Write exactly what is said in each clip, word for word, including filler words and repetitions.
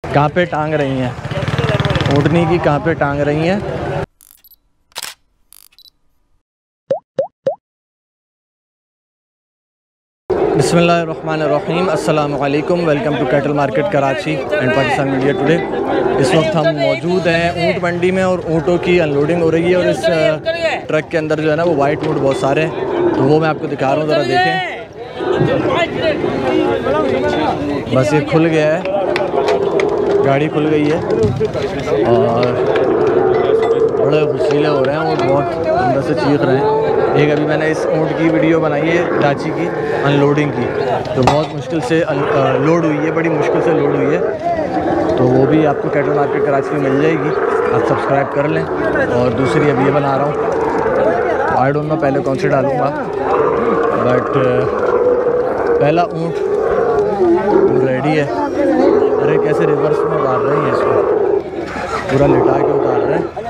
कहाँ पे टांग रही हैं, ऊँटनी की कहाँ पे टांग रही हैं। बिस्मिल्लाहिर्रहमानिर्रहीम, अस्सलाम वालेकुम, welcome to cattle market Karachi and Pakistan media today. इस वक्त हम मौजूद हैं ऊँट मंडी में और ऊँटों की अनलोडिंग हो रही है। और इस ट्रक के अंदर जो है ना वो वाइट ऊँट बहुत सारे हैं, तो वो मैं आपको दिखा रहा हूँ, ज़रा देखें। बस ये खुल गया है, गाड़ी खुल गई है और बड़े गुस्सीले हो रहे हैं और बहुत अंदर से चीख रहे हैं। एक अभी मैंने इस ऊँट की वीडियो बनाई है डाची की अनलोडिंग की, तो बहुत मुश्किल से लोड हुई है, बड़ी मुश्किल से लोड हुई है, तो वो भी आपको कैटल मार्केट कराची में मिल जाएगी। आप सब्सक्राइब कर लें। और दूसरी अभी ये बना रहा हूँ, आई डोंट नो पहले कौन सी डालूँगा, बट पहला ऊँट रेडी है। अरे कैसे रिवर्स में उतार रहे हैं इसको, पूरा लिटा के उतार रहे हैं।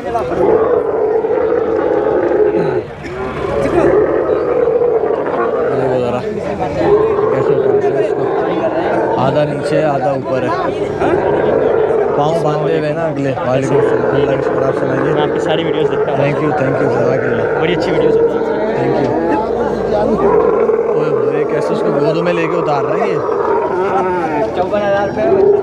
कैसे उतार रहे हैं इसको, आधा नीचे आधा ऊपर है, पाँव बांधे हुए ना अगले। वालेकुम अल्लाह का शुक्र, आप सुनाइए। मैं आपकी सारी वीडियोस देखता हूँ। थैंक यू थैंक यू जज़ाकल्लाह, बड़ी अच्छी वीडियोस होती हैं। Thank you. ओए ओए कैसे उसको गोदों में लेके उतार रहे हैं ये, चौवन हज़ार रुपये।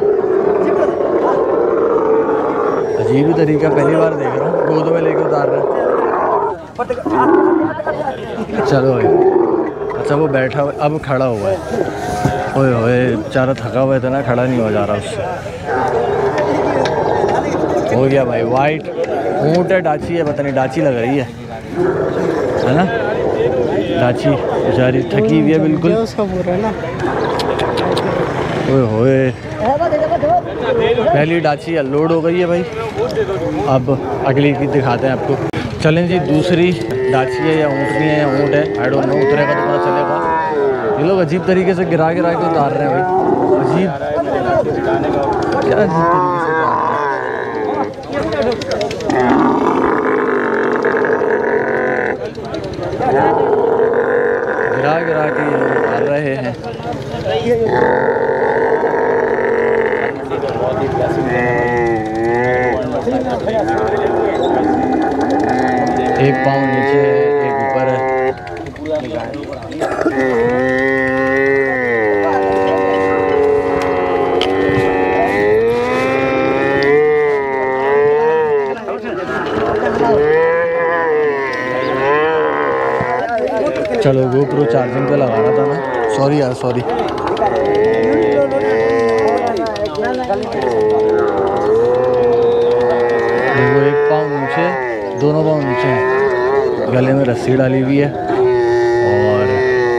अजीब ही तरीका, पहली बार देख रहा हूँ, गोदों में लेके उतार रहे हैं। चलो भाई, अच्छा वो बैठा हुआ, अब खड़ा हुआ है। ओए ओए बेचारा थका हुआ था ना, खड़ा नहीं हो जा रहा उससे। हो गया भाई, वाइट ऊँट है, डाची है, पता नहीं डाची लग रही है है ना, डाची बेचारी थकी हुई है बिल्कुल। ओए होए पहली डाची लोड हो गई है भाई, अब अगली की दिखाते हैं आपको। चलें जी, दूसरी डाची है या ऊँटनी है या ऊँट है, आई डोंट नो, उतरेगा तो पता चलेगा। ये लोग अजीब तरीके से गिरा गिरा के उतार रहे हैं भाई, अजीब क्या अजीब तरीके से उतार रहे हैं। गिरा गिरा के ये लोग उतार रहे हैं। एक पाँव नीचे है, एक ऊपर है। चलो गोप्रो चार्जिंग पे लगा रहा था मैं, सॉरी यार सॉरी। देखो एक पाँव नीचे, दोनों पाँव नीचे हैं, गले में रस्सी डाली हुई है। और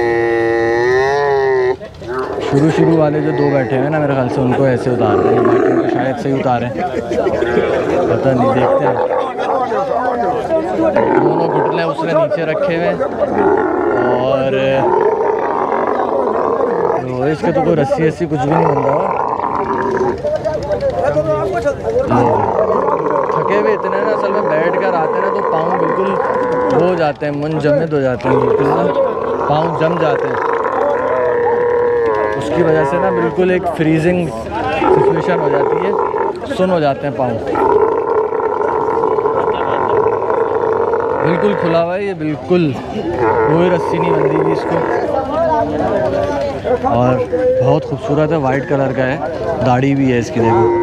शुरू शुरू वाले जो दो बैठे हैं ना, मेरे ख्याल से उनको ऐसे उतार रहे हैं, बाकी उनको शायद से ही उतारें, पता नहीं, देखते हैं। दोनों घुटने उसने नीचे रखे हुए और तो इसके तो कोई रस्सी रस्सी कुछ भी नहीं बन रहा। थके हुए इतने ना, असल में बैठ कर आते हैं ना तो पाँव बिल्कुल हो जाते हैं, मुंजमद हो जाते हैं बिल्कुल ना, पाँव जम जाते हैं। उसकी वजह से ना बिल्कुल एक फ्रीजिंग सिचुएशन हो जाती है, सुन हो जाते हैं पाँव। बिल्कुल खुला हुआ है ये, बिल्कुल कोई रस्सी नहीं बंधी हुई इसको, और बहुत खूबसूरत है, वाइट कलर का है, दाढ़ी भी है इसकी, देखो।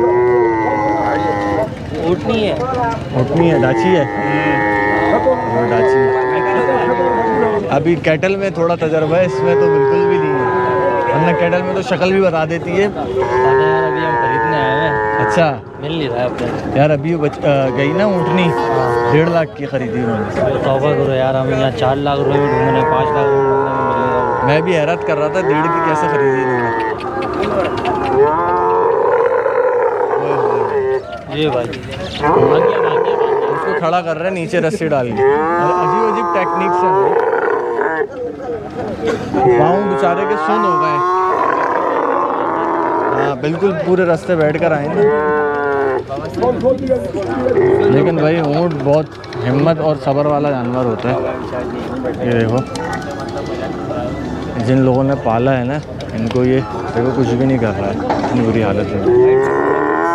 ऊँटनी है, ऊँटनी है, डाची है, वो डाची है। अभी कैटल में थोड़ा तजर्बा है, इसमें तो बिल्कुल भी नहीं है, वरना कैटल में तो शक्ल भी बता देती है। यार अभी हम खरीदने आए हैं। अच्छा, मिल नहीं रहा है अब यार, अभी वो गई ना ऊँटनी, डेढ़ लाख की खरीदी उन्होंने। तौबा करो यार, हम यहाँ चार लाख रुपए में ढूंढ रहे हैं, पाँच लाख रुपए में मिलेगा। मैं भी हैरत कर रहा था, डेढ़ की कैसे खरीदी इन्होंने। ये भाई उसको खड़ा कर रहे हैं नीचे रस्सी डाल के, अजीब अजीब टेक्निक से। पाँव बेचारे के सुन हो गए। हाँ बिल्कुल, पूरे रास्ते बैठ कर आएंगे। लेकिन भाई ऊँट बहुत हिम्मत और सब्र वाला जानवर होता है। ये देखो, जिन लोगों ने पाला है ना, इनको ये देखो कुछ भी नहीं कर रहा है, इतनी बुरी हालत में।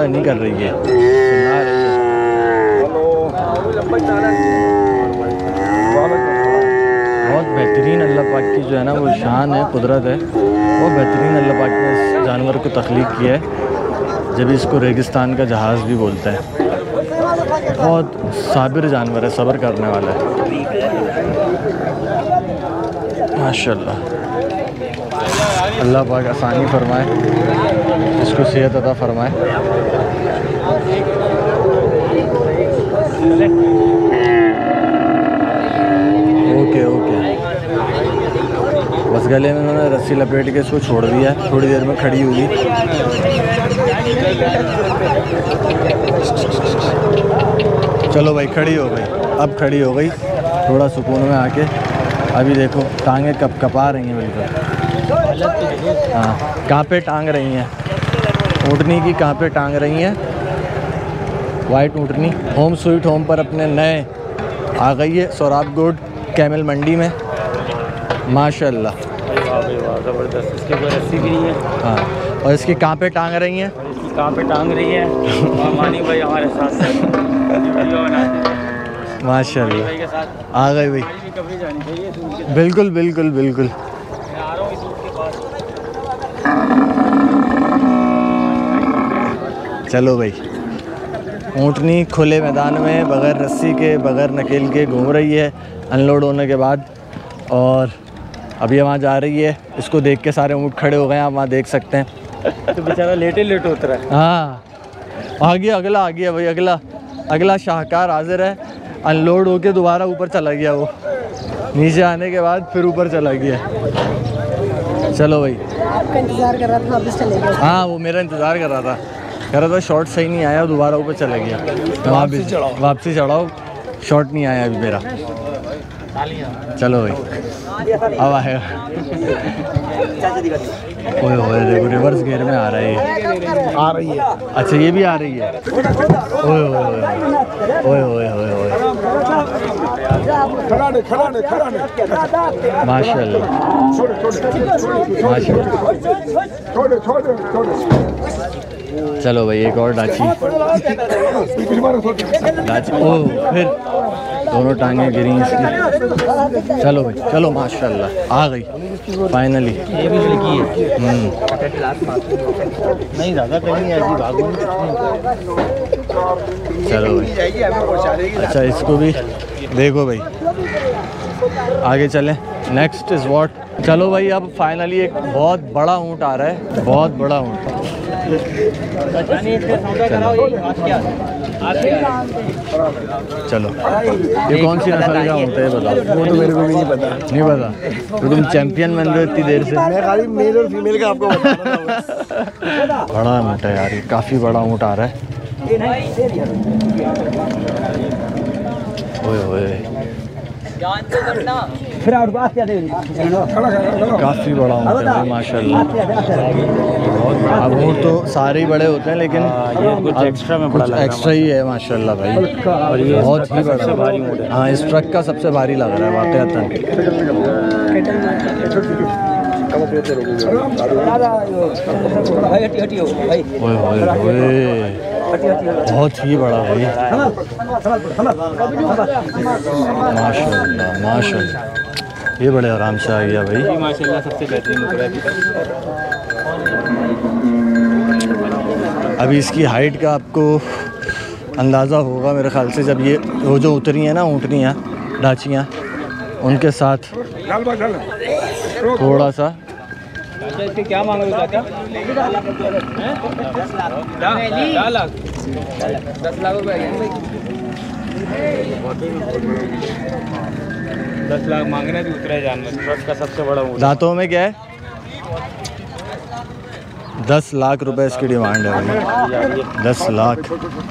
झगड़ा नहीं कर रही है, चिल्ला रही है। बहुत बेहतरीन अल्लाह पाक की जो है ना वो शान है, कुदरत है। बहुत बेहतरीन अल्लाह पाक ने इस जानवर को तख्लीक किया है, जब इसको रेगिस्तान का जहाज़ भी बोलते हैं। बहुत साबिर जानवर है, सब्र करने वाला है माशाल्लाह। अल्लाह पाक आसानी फरमाए, इसको सेहत अता फरमाए। ओके ओके, बस गले में उन्होंने रस्सी लपेट के इसको छोड़ दिया है, थोड़ी देर में खड़ी होगी। चलो भाई, खड़ी हो गई, अब खड़ी हो गई थोड़ा सुकून में आके। अभी देखो टांगें कप कपा रही हैं बिल्कुल। हाँ, कहाँ पे टांग रही हैं ऊँटनी की, कहाँ पे टांग रही हैं। वाइट ऊँटनी होम स्वीट होम पर अपने नए आ गई है सौराब गोड कैमल मंडी में माशाल्लाह। ज़बरदस्त, इसके कोई रस्सी भी नहीं है। हाँ, और इसकी कहाँ पे टांग रही हैं, इसकी कहाँ पे टांग रही है मानी भाई हमारे साथ माशाल्लाह। भाई के साथ आ गए भाई, कभी जानी चाहिए। बिल्कुल बिल्कुल बिल्कुल। आ रहा हूँ इस ऊँट के पास। चलो भाई, ऊँटनी खुले मैदान में बग़ैर रस्सी के, बग़ैर नकेल के घूम रही है अनलोड होने के बाद। और अभी वहाँ जा रही है, इसको देख के सारे ऊँट खड़े हो गए हैं, आप वहाँ देख सकते हैं। तो बेचारा लेटे लेट उतरा है। हाँ, आ गया अगला, आ गया भाई अगला। अगला शाहकार हाजिर है। अनलोड होके दोबारा ऊपर चला गया, वो नीचे आने के बाद फिर ऊपर चला गया। चलो भाई, आपका इंतज़ार कर रहा था, वापस चले गए। हाँ, वो मेरा इंतज़ार कर रहा था, कह रहा था शॉट सही नहीं आया, दोबारा ऊपर चला गया। वापसी चढ़ाओ, वापसी चढ़ाओ, शॉट नहीं आया अभी मेरा। चलो भाई, अब आएगा। ओए ओए, देखो रिवर्स गियर में आ रहा है, आ रही है। अच्छा ये भी आ रही है। ओए ओए ओए ओए ओए ओए, माशाल्लाह माशाल्लाह। चलो भाई, एक और डाची डाची। ओ, फिर दोनों टांगे गिरी इसकी। चलो भाई, चलो माशाल्लाह, आ गई फाइनली। ये भी लगी है। हम्म, नहीं ज़्यादा कहीं ऐसी भागू। चलो भाई, अच्छा इसको भी देखो भाई, आगे चलें। Next is what. चलो भाई, अब फाइनली एक बहुत बड़ा ऊँट आ रहा है, बहुत बड़ा ऊँट। चलो, ये कौन सी नस्ल का ऊँट है बताओ। वो तो मेरे को भी नहीं पता। नहीं पता, तो तुम चैंपियन बन रहे हो इतनी देर से। मैं खाली मेल और फीमेल का आपको बता रहा हूँ। बड़ा ऊँट है यार, ये काफ़ी बड़ा ऊँट आ रहा है। ओए ओए, काफ़ी बड़ा ऊँट है भाई माशाल्लाह। अब ऊँट तो सारे ही बड़े होते हैं, लेकिन कुछ एक्स्ट्रा में बड़ा लग रहा है। एक्स्ट्रा ही है माशाल्लाह भाई, और ये बहुत ही सबसे बड़ा भारी ऊँट है। हाँ, इस ट्रक का सबसे भारी लग रहा है वाकई। ओए ओए ओए, बहुत ही बड़ा भाई माशाल्लाह माशाल्लाह। ये बड़े आराम से आ गया भाई माशाल्लाह, सबसे बेहतरीन उतरा है। अभी इसकी हाइट का आपको अंदाज़ा होगा मेरे ख्याल से, जब ये वो जो उतरी हैं ना ऊँटनियाँ डाचियाँ, उनके साथ थोड़ा सा। अच्छा, इसके क्या मांग रहे हो चाचा? दस लाख रुपए दस लाख मांग रहे हैं, तो उतरा जानवर ट्रक का सबसे बड़ा ऊँट। दांतों में क्या है? दस लाख रुपए इसकी डिमांड है भाई, दस लाख।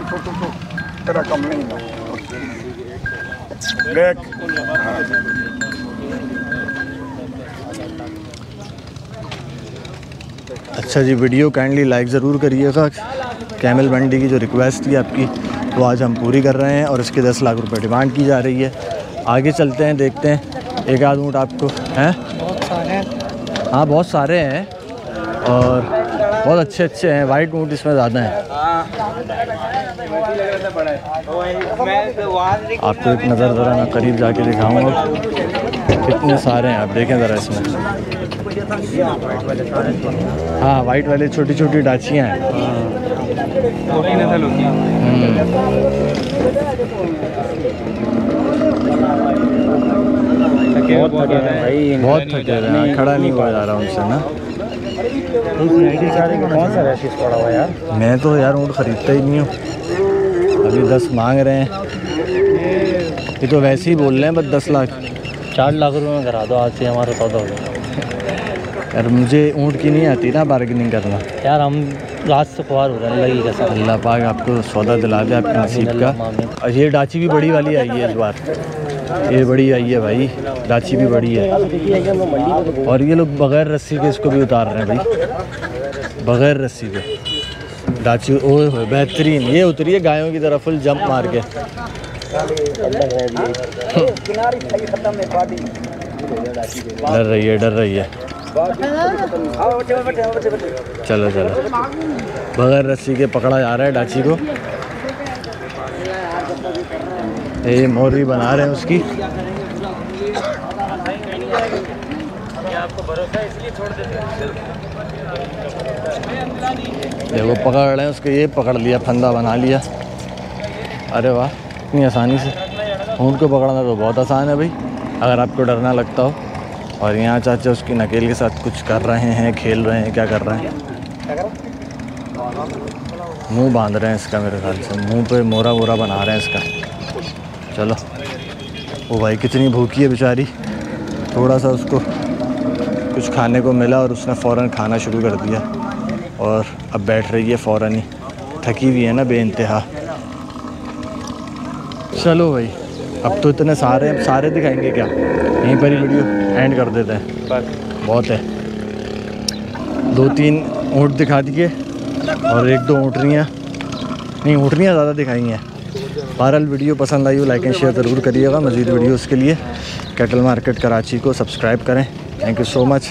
अच्छा जी, वीडियो काइंडली लाइक ज़रूर करिएगा। कैमल मंडी की जो रिक्वेस्ट थी आपकी, वो आज हम पूरी कर रहे हैं और इसके दस लाख रुपए डिमांड की जा रही है। आगे चलते हैं, देखते हैं एक आध ऊँट आपको हैं। हाँ, बहुत सारे हैं और बहुत अच्छे अच्छे हैं, वाइट ऊँट इसमें ज़्यादा हैं। आपको एक नज़र ज़रा मैं करीब जाके दिखाऊंगा, कितने सारे हैं आप देखें ज़रा इसमें। हाँ वाइट वाले छोटी छोटी डाचियाँ हैं। बहुत थके हैं भाई, बहुत थके हुए हैं, खड़ा नहीं हुआ जा रहा उनसे ना। कौन सा रैशिस पड़ा हुआ यार? मैं तो यार ऊँट ख़रीदता ही नहीं हूँ, अभी दस मांग रहे हैं, ये तो वैसे ही बोल रहे हैं बस दस लाख। चार लाख रुपए में करा दो, आज से हमारा सौदा हो गया। यार मुझे ऊँट की नहीं आती ना बार्गेनिंग करना यार हम लास्ट से खुआर हो रहे हैं, लगी कसम। अल्लाह पाक आपको सौदा दिला दे आपके नसीब का। और ये डाची भी बड़ी वाली आई है इस बार, ये बड़ी आई है भाई, डाची भी बड़ी है। और ये लोग बग़ैर रस्सी के इसको भी उतार रहे हैं भाई, बग़ैर रस्सी के डाची। ओए हो बेहतरीन, ये उतरी है गायों की तरह फुल जंप मार के। डर रही है डर रही है। चलो चलो, बग़ैर रस्सी के पकड़ा जा रहा है डाची को। ये मोरी बना रहे हैं उसकी। देखो पकड़ रहे हैं उसको, ये पकड़ लिया, फंदा बना लिया। अरे वाह, इतनी आसानी से। ऊँट को पकड़ना तो बहुत आसान है भाई, अगर आपको डर ना लगता हो। और यहाँ चाचा उसकी नकेल के साथ कुछ कर रहे हैं, खेल रहे हैं, क्या कर रहे हैं? मुंह बांध रहे हैं इसका, मेरे ख्याल से मुंह पे मोरा वोरा बना रहे हैं इसका। चलो, वो भाई कितनी भूखी है बेचारी, थोड़ा सा उसको कुछ खाने को मिला और उसने फ़ौरन खाना शुरू कर दिया और अब बैठ रही है फ़ौरन ही, थकी हुई है ना बेइंतहा। चलो भाई, अब तो इतने सारे सारे दिखाएंगे क्या, यहीं पर ही वीडियो एंड कर देते हैं, बहुत है। दो तीन ऊँट दिखा दिए और एक दो ऊँटनियाँ, नहीं ऊँटनियाँ ज़्यादा दिखाई हैं। बहरहाल वीडियो पसंद आई हो लाइक एंड शेयर ज़रूर करिएगा। मज़ीद वीडियोज़ के लिए कैटल मार्केट कराची को सब्सक्राइब करें। Thank you so much.